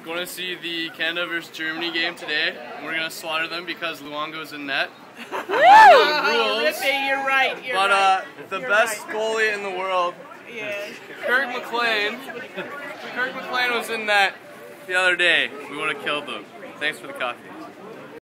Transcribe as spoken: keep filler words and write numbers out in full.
going to see the Canada versus Germany game today. We're going to slaughter them because Luongo's in net. Luongo rules. Rippy, you're right. You're but right. uh, the You're best right. goalie in the world, Yeah. Kirk McLean. Kirk McLean was in net the other day. We would have killed them. Thanks for the coffee.